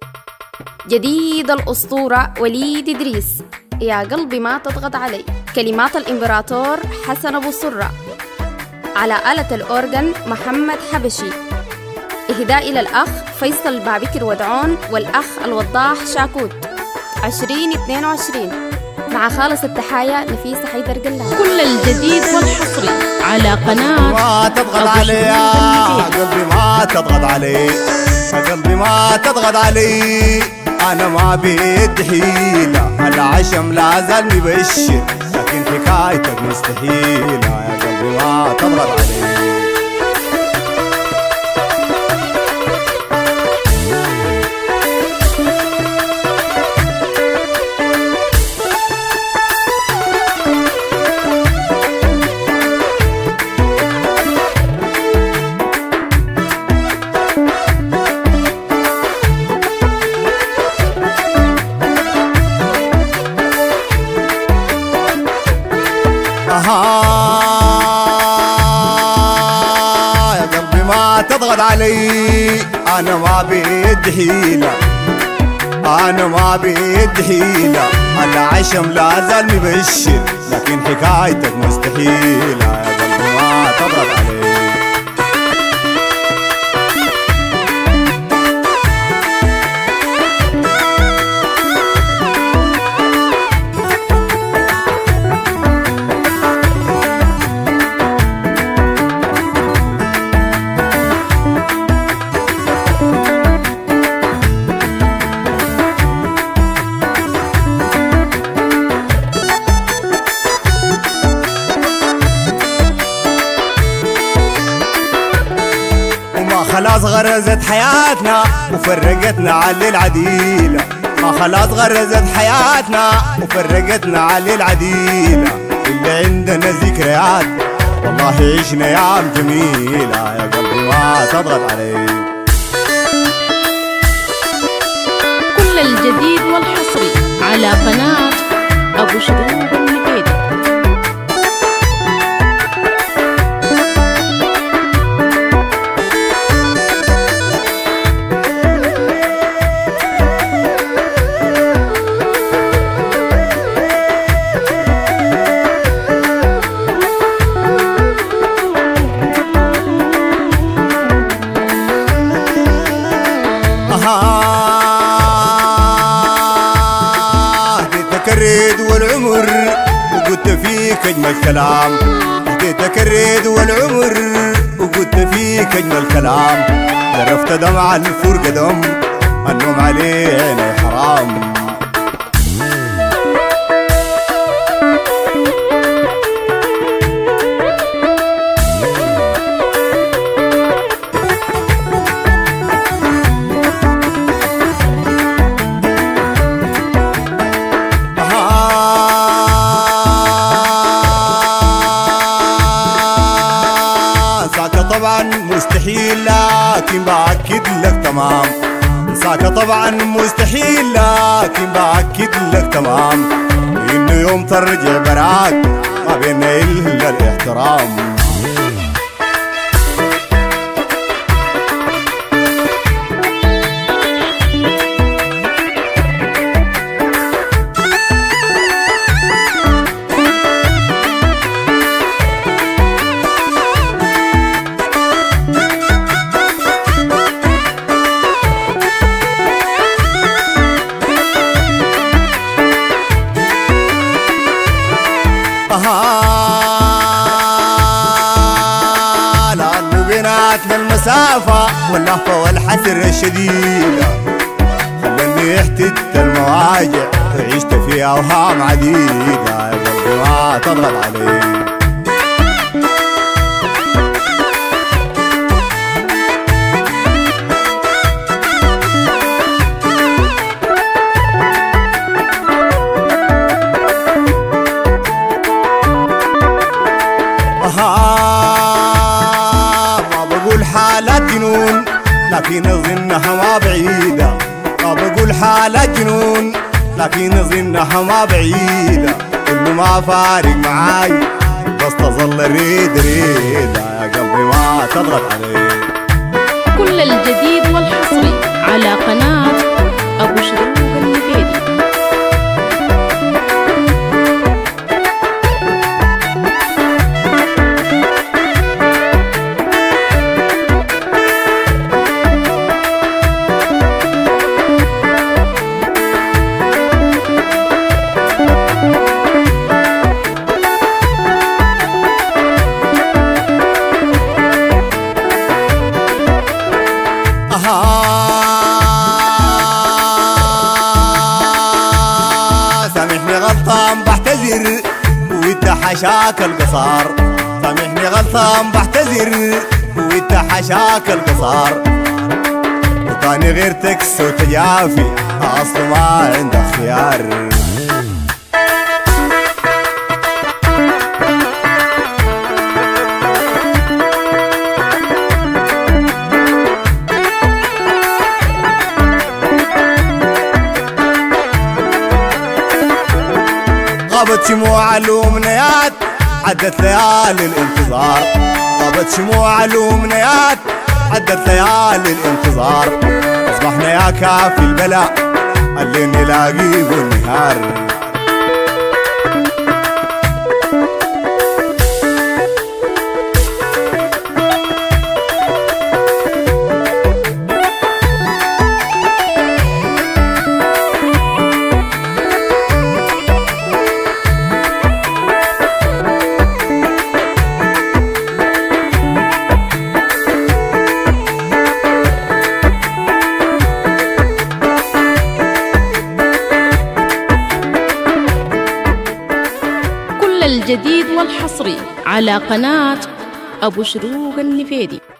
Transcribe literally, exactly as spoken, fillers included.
جديد الأسطورة وليد إدريس، يا قلبي ما تضغط علي، كلمات الإمبراطور حسن أبو سرة، على آلة الأورغن محمد حبشي، إهداء إلى الأخ فيصل بابكر ودعون والأخ الوضاح شاكوت عشرين اثنين وعشرين، مع خالص التحايا نفيسة حيدر قلان. كل الجديد والحصري على قناة ما تضغط علي يا قلبي، ما تضغط علي يا قلبي، ما تضغط علي، أنا ما بيد حيلة، العشم لا زال مبشر، لكن حكايتك مستحيلة يا قلبي ما تضغط علي. يا قلبي ما تضغط علي، أنا ما بيد حيلة، أنا ما بيد حيلة، العشم لا زال مبشر، لكن حكايتك مستحيلة يا قلبي ما تضغط علي. خلاص غرزت حياتنا وفرقتنا على العديلة، ما خلاص غرزت حياتنا وفرقتنا على العديلة، اللي عندنا ذكريات والله عشنا ايام جميلة يا قلبي ما تضغط علي. كل الجديد والحصري على قناة أبو شروق النقيدي. اديتك الريد والعمر وقلت فيك اجمل كلام، اديتك الريد والعمر وقلت فيك اجمل كلام، جرفت دمع الفرقة دم، النوم علينا حرام. طبعا مستحيل لكن بأكد لك تمام، انساك طبعا مستحيل لكن بأكد لك تمام، انه يوم ترجع براك ما بينا الا الاحترام. لأنه بيناتنا المسافة واللهفة والحسر الشديدة، خلاني احتجت المواجع وعشت في أوهام عديدة يا قلبي ما تضغط علي. ما بقول حالات جنون لكن اظنها ما بعيدة، ما بقول حالات جنون لكن اظنها ما بعيدة، كله ما فارق معاي بس تظل ريد ريدة يا قلبي ما تضغط علي. كل الجديد والحصري على قناة حشاك القصار سامحني غلطان بعتذر وانت حشاك القصار وطاني غيرتك صوت جافي اصله ما عندك خيار غابت شموع الأمنيات عدت ليالي الانتظار غابت شموع الأمنيات عدت ليالي الانتظار أصبحنا يا كافي البلاء اللي نلاقيه بالنهار الجديد والحصري على قناة أبو شروق النفيدي.